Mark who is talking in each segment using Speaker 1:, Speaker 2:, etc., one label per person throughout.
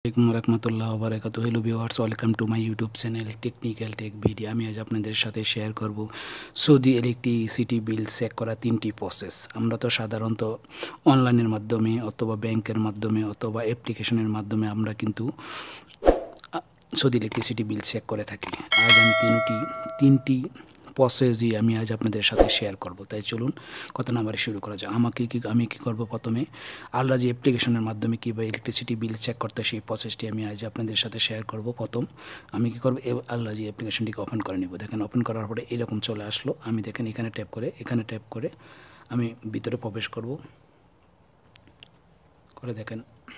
Speaker 1: আসসালামু রহমতুল্লাহ বারাকাতু। Hello viewers, welcome to my YouTube channel Technical Tech video. আমি আজ আপনাদের সাথে শেয়ার করব সৌদি ইলেকট্রিসিটি বিল চেক করা 3টি প্রসেস। আমরা তো সাধারণত অনলাইনের মাধ্যমে অথবা ব্যাংকের মাধ্যমে অথবা অ্যাপ্লিকেশনের মাধ্যমে আমরা কিন্তু সৌদি ইলেকট্রিসিটি বিল চেক করে থাকি। আজ আমি তিনটি প্রসেসই আমি আজ আপনাদের সাথে শেয়ার করব। তাই চলুন কত নাম্বারে শুরু করা যায়। আমি কি করব, প্রথমে আলরাজি অ্যাপ্লিকেশনের মাধ্যমে কীভাবে ইলেকট্রিসিটি বিল চেক করতে সেই প্রসেসটি আমি আজ আপনাদের সাথে শেয়ার করব। প্রথম আমি কী করব, আলরাজি অ্যাপ্লিকেশনটিকে ওপেন করে নেব। দেখেন ওপেন করার পরে এরকম চলে আসলো। আমি দেখেন এখানে ট্যাপ করে আমি ভিতরে প্রবেশ করব। দেখেন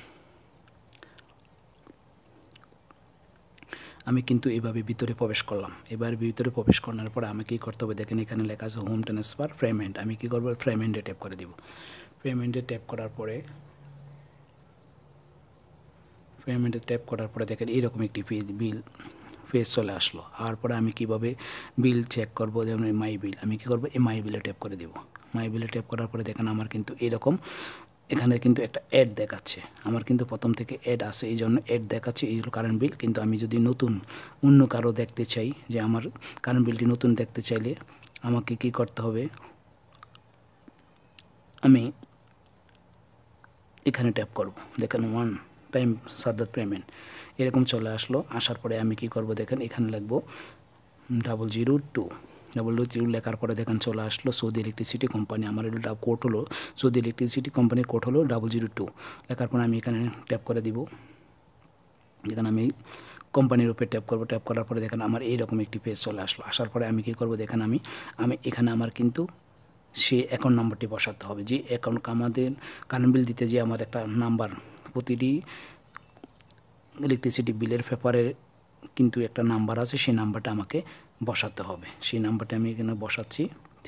Speaker 1: আমি কিন্তু এভাবে ভিতরে প্রবেশ করলাম। এবার ভিতরে প্রবেশ করার পরে আমাকে কী করতে হবে, দেখেন এখানে লেখা আছে হোম ট্রান্সফার পেমেন্ট। আমি কী করবো, পেমেন্টে ট্যাপ করে দিব। পেমেন্টে ট্যাপ করার পরে দেখেন এইরকম একটি বিল পেজ চলে আসলো। আর পরে আমি কীভাবে বিল চেক করবো, যেমন মাই বিল, আমি কী করবো, এই মাই বিলে ট্যাপ করে দিব। মাই বিলে ট্যাপ করার পরে দেখেন আমার কিন্তু এরকম এখানে কিন্তু একটা অ্যাড দেখাচ্ছে। আমার কিন্তু প্রথম থেকে অ্যাড আছে, এই জন্য অ্যাড দেখাচ্ছে এই হলো কারেন্ট বিল। কিন্তু আমি যদি অন্য কারো দেখতে চাই, যে আমার কারেন্ট বিলটি নতুন দেখতে চাইলে আমাকে কি করতে হবে, আমি এখানে ট্যাপ করব। দেখেন ওয়ান টাইম সাদ্দাত পেমেন্ট এরকম চলে আসলো। আসার পরে আমি কি করব, দেখেন এখানে লিখবো 002 লেখার পরে দেখেন চলে আসলো সৌদি ইলেকট্রিসিটি কোম্পানি। আমার এটা কোড হলো সৌদি ইলেকট্রিসিটি কোম্পানির কোড হলো 002 লেখার পরে আমি এখানে ট্যাপ করে দিব। এখানে আমি কোম্পানির উপরে ট্যাপ করব। ট্যাপ করার পরে দেখেন আমার এইরকম একটি পেজ চলে আসলো। আসার পরে আমি কী করব, দেখেন আমি এখানে আমার কিন্তু সে অ্যাকাউন্ট নাম্বারটি বসাতে হবে। যে অ্যাকাউন্ট আমাদের কারেন্ট বিল দিতে যে আমার একটা নাম্বার, প্রতিটি ইলেকট্রিসিটি বিলের পেপারে কিন্তু একটা নাম্বার আছে, সেই নাম্বারটা আমাকে বসাতে হবে। সেই নাম্বারটা আমি এখানে বসাচ্ছি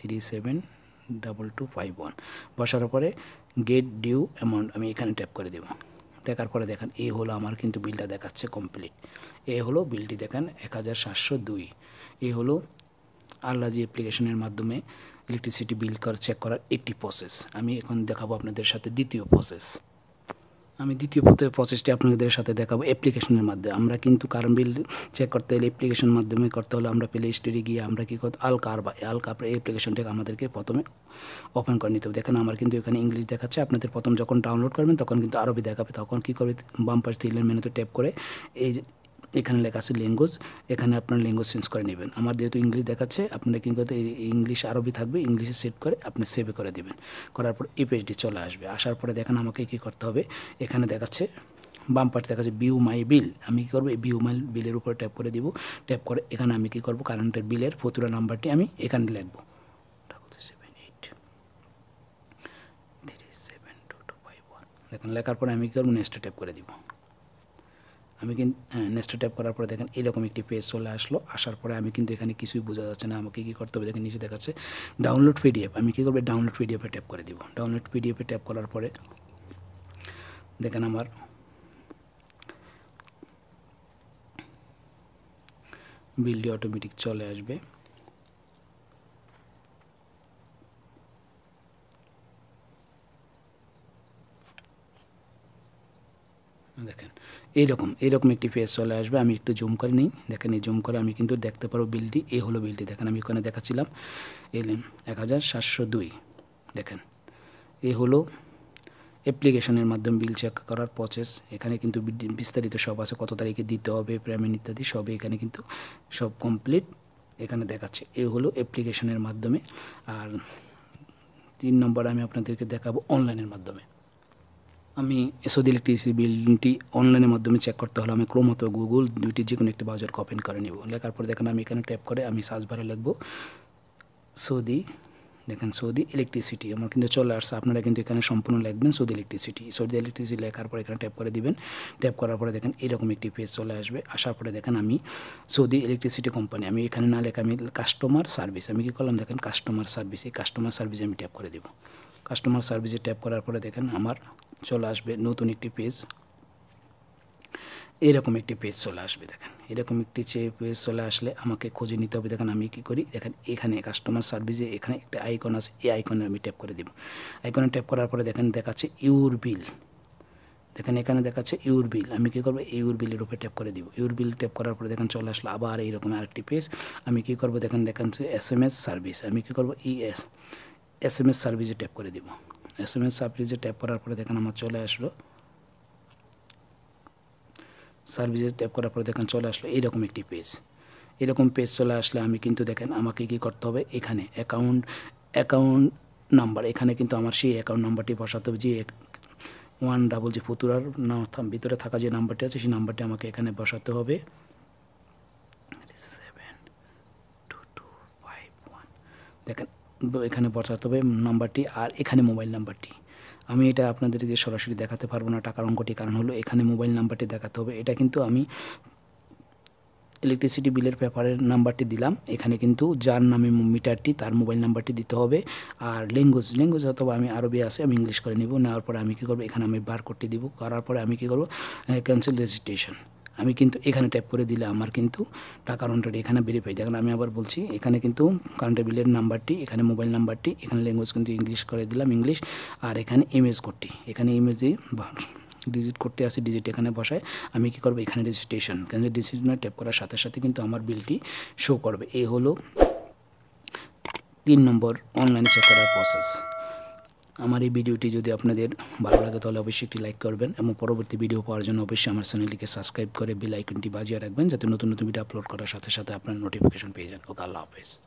Speaker 1: 372251। বসার পরে গেট ডিউ অ্যামাউন্ট আমি এখানে ট্যাপ করে দেব। দেখার পরে দেখেন এই হলো আমার কিন্তু বিলটা দেখাচ্ছে কমপ্লিট। এই হলো বিলটি, দেখেন 1702। এই হলো আলরাজি অ্যাপ্লিকেশনের মাধ্যমে ইলেকট্রিসিটি বিল চেক করার একটি প্রসেস। আমি এখন দেখাবো আপনাদের সাথে দ্বিতীয় প্রসেস। আমি দ্বিতীয় প্রসেসটি আপনাদের সাথে দেখাবো অ্যাপ্লিকেশনের মাধ্যমে। আমরা কিন্তু কারেন্ট বিল চেক করতে হলে অ্যাপ্লিকেশনের মাধ্যমে করতে হলে আমরা প্লে স্টোরে গিয়ে আমরা কী করতে আলকার এই অ্যাপ্লিকেশনটাকে আমাদেরকে প্রথমে ওপেন করে নিতে হবে। দেখেন আমার কিন্তু এখানে ইংলিশ দেখাচ্ছে। আপনাদের প্রথম যখন ডাউনলোড করবেন তখন কিন্তু আরবি দেখাবে। তখন কী করবে, বাম পাশে তিলের মেনুতে ট্যাপ করে এই এখানে লেখা আছে ল্যাঙ্গুয়েজ, এখানে আপনার ল্যাঙ্গুয়েজ চেঞ্জ করে নেবেন। আমার যেহেতু ইংলিশ দেখাচ্ছে, আপনারা কী করতে ইংলিশ আরবি থাকবে, ইংলিশে সেভ করে আপনি সেভ করে দেবেন। করার পর এই পেজটি চলে আসবে। আসার পরে দেখেন আমাকে কী করতে হবে, এখানে দেখাচ্ছে বাম পাশে দেখাচ্ছে ভিউ মাই বিল। আমি কী করবো, এই ভিউ মাই বিলের উপরে ট্যাপ করে দিব। ট্যাপ করে এখানে আমি কী করবো, কারেন্টের বিলের ফতুরা নাম্বারটি আমি এখানে লিখবো 3722251। দেখেন লেখার পরে আমি কী করবো, নেক্সটে ট্যাপ করে দিব। আমি কিন্তু নেক্সট ট্যাপ করার পরে দেখেন এরকম একটি পেজ চলে আসলো। আসার পরে আমি কিন্তু এখানে কিছুই বোঝা যাচ্ছে না, আমাকে কী করতে হবে, দেখেন নিচে দেখাচ্ছে ডাউনলোড পিডিএফ। আমি কী করবো, ডাউনলোড পিডিএফে ট্যাপ করে দিব। ডাউনলোড পিডিএফে ট্যাপ করার পরে দেখেন আমার বিলটি অটোমেটিক চলে আসবে। দেখেন এইরকম একটি পেজ চলে আসবে। আমি একটু জুম করে নিই। দেখেন এই জুম করে আমি কিন্তু দেখতে পারবো বিলটি। এই হলো বিলটি। দেখেন আমি ওখানে দেখাচ্ছিলাম 1702। দেখেন এই হলো অ্যাপ্লিকেশনের মাধ্যমে বিল চেক করার প্রসেস। এখানে কিন্তু বিস্তারিত সব আছে, কত তারিখে দিতে হবে, পেমেন্ট ইত্যাদি সবই এখানে কিন্তু সব কমপ্লিট এখানে দেখাচ্ছে। এই হলো অ্যাপ্লিকেশনের মাধ্যমে। আর 3 নম্বর আমি আপনাদেরকে দেখাবো অনলাইনের মাধ্যমে। আমি সৌদি ইলেকট্রিসিটি বিলটি অনলাইনের মাধ্যমে চেক করতে হলে আমি ক্রোম অথবা গুগল দুইটি যে কোনো একটি ব্রাউজারকে ওপেন করে নেব। লেখার পরে দেখেন আমি এখানে ট্যাপ করে আমি সার্চ বারে লিখব সৌদি। দেখেন সৌদি ইলেকট্রিসিটি আমার কিন্তু চলে আসছে। আপনারা কিন্তু এখানে সম্পূর্ণ লিখবেন সৌদি ইলেকট্রিসিটি লেখার পরে এখানে ট্যাপ করে দিবেন। ট্যাপ করার পরে দেখেন এরকম একটি পেজ চলে আসবে। আসার পরে দেখেন আমি সৌদি ইলেকট্রিসিটি কোম্পানি, আমি এখানে না লেখা আমি কাস্টমার সার্ভিস, আমি কী করলাম, দেখেন কাস্টমার সার্ভিস, এই কাস্টমার সার্ভিসে আমি ট্যাপ করে দেব। কাস্টমার সার্ভিসে ট্যাপ করার পরে দেখেন আমার চলে আসবে নতুন একটি পেজ। এরকম একটি পেজ চলে আসবে। দেখেন এরকম একটি পেজ চলে আসলে আমাকে খুঁজে নিতে হবে। দেখেন আমি কী করি, দেখেন এখানে কাস্টমার সার্ভিসে এখানে একটা আইকন আছে, এই আইকনে আমি ট্যাপ করে দেব। আইকনে ট্যাপ করার পরে দেখেন দেখাচ্ছে ইউর বিল। দেখেন এখানে দেখাচ্ছে ইউর বিল। আমি কী করবো, ইউর বিলের উপরে ট্যাপ করে দিব। ইউর বিল ট্যাপ করার পরে দেখেন চলে আসলো আবার এইরকম আরেকটি পেজ। আমি কী করবো, দেখেন দেখাচ্ছে SMS সার্ভিস। আমি কী করবো, SMS সার্ভিসে ট্যাপ করে দিব। SMS সার্ভিসে ট্যাপ করার পরে দেখেন আমার চলে আসলো, সার্ভিসে ট্যাপ করার পরে দেখেন চলে আসলো এইরকম একটি পেজ। এরকম পেজ চলে আসলে আমি কিন্তু দেখেন আমাকে কী করতে হবে, এখানে অ্যাকাউন্ট নাম্বার, এখানে কিন্তু আমার সেই অ্যাকাউন্ট নাম্বারটি বসাতে হবে, যে 100 ফুতুরার ভিতরে থাকা যে নাম্বারটি আছে সেই নাম্বারটি আমাকে এখানে বসাতে হবে। 72251 দেখেন এখানে বসাতে হবে নাম্বারটি, আর এখানে মোবাইল নাম্বারটি। আমি এটা আপনাদেরকে সরাসরি দেখাতে পারবো না টাকার অঙ্কটি, কারণ হলো এখানে মোবাইল নাম্বারটি দেখাতে হবে। এটা কিন্তু আমি ইলেকট্রিসিটি বিলের পেপারের নাম্বারটি দিলাম, এখানে কিন্তু যার নামে মিটারটি তার মোবাইল নাম্বারটি দিতে হবে। আর ল্যাঙ্গুয়েজ অথবা আমি আরবি আছে, আমি ইংলিশ করে নেব। নেওয়ার পরে আমি কী করবো, এখানে আমি বারকোডটি দিব। করার পরে আমি কী করবো, ক্যান্সেল রেজিস্ট্রেশন। আমি কিন্তু এখানে ট্যাপ করে দিলে আমার কিন্তু টাকার অঙ্কটি এখানে ভেরিফাই। দেখেন আমি আবার বলছি, এখানে কিন্তু কারেন্টের বিলের নাম্বারটি, এখানে মোবাইল নাম্বারটি, এখানে ল্যাঙ্গুয়েজ কিন্তু ইংলিশ করে দিলাম, ইংলিশ। আর এখানে ইমেজ কোডটি, এখানে ইমেজে ডিজিট করতে আসি, ডিজিট এখানে বসায় আমি কী করবো, এখানে রেজিস্ট্রেশন, ক্যান্সেল রেজিস্ট্রেশনে ট্যাপ করার সাথে সাথে কিন্তু আমার বিলটি শো করবে। এই হলো 3 নম্বর অনলাইনে চেক করার প্রসেস। আমার এই ভিডিওটি যদি আপনাদের ভালো লাগে তাহলে অবশ্যই একটি লাইক করবেন, এবং পরবর্তী ভিডিও পাওয়ার জন্য অবশ্যই আমার চ্যানেলটিকে সাবস্ক্রাইব করে বেল আইকনটি বাজিয়ে রাখবেন, যাতে নতুন নতুন ভিডিও আপলোড করার সাথে সাথে আপনার নোটিফিকেশন পেয়ে যান। ওকে, আল্লাহ হাফেজ।